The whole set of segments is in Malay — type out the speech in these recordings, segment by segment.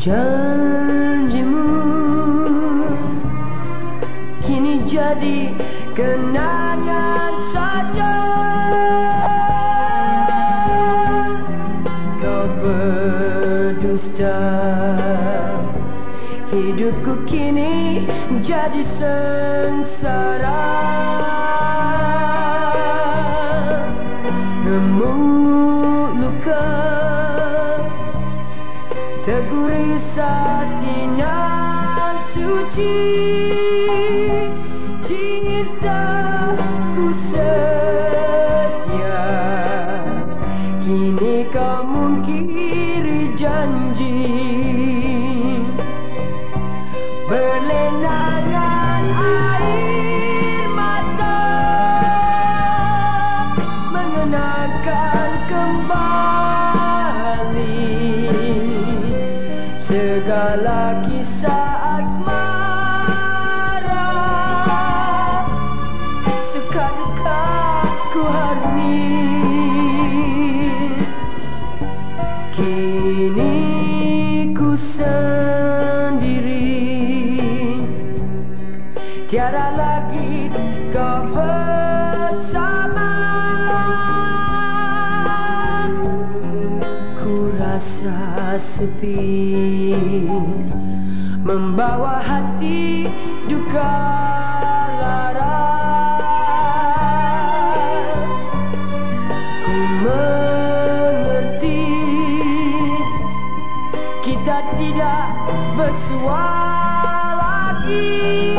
Janjimu kini jadi kenangan saja. Kau berdusta, hidupku kini jadi sengsara. Remuk luka tergurisat inang suci. Cintaku setia, kini kau mungkiri janji. Berlenangan air mata mengenangkan kembali segala kisah asmara. Suka duka ku harungi, kini ku sendiri, tiada lagi kau bersama. Ku rasa sepi, membawa hati duka lara. Ku mengerti kita tidak bersua lagi.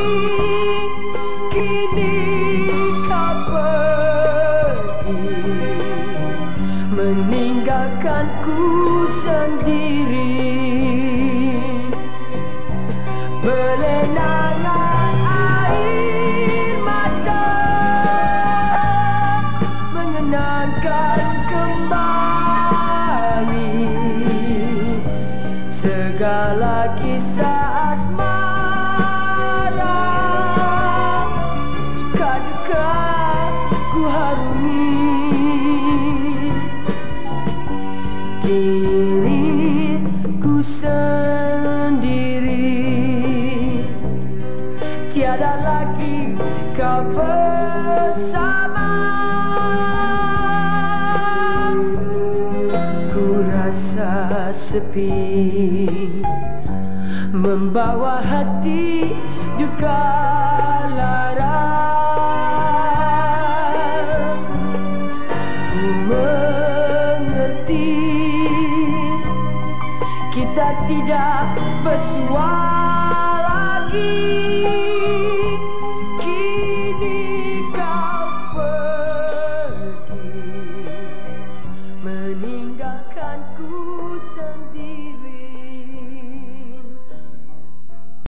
Kini kau pergi, meninggalkanku sendiri. Berlenangan air mata mengenangkan kembali segala kisah asmara. Suka duka ku harungi, kini ku sendiri, tiada lagi kau bersama. Ku rasa sepi, membawa hati duka lara. Ku mengerti kita tidak bersua lagi. Kini kau pergi, meninggalkanku